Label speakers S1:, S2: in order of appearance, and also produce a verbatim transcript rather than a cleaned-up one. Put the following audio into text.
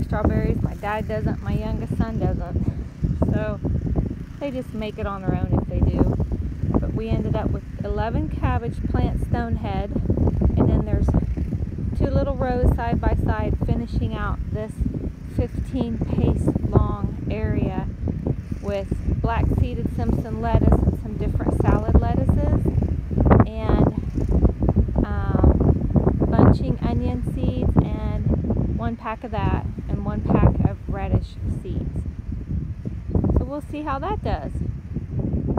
S1: strawberries. My dad doesn't, my youngest son doesn't. So they just make it on their own if they do. But we ended up with eleven cabbage plant stonehead, and then there's two little rows side by side finishing out this fifteen pace long area with black seeded Simpson lettuce and some different salad lettuces, and um, bunching onion seeds, and one pack of that, and one pack of radish seeds. So we'll see how that does.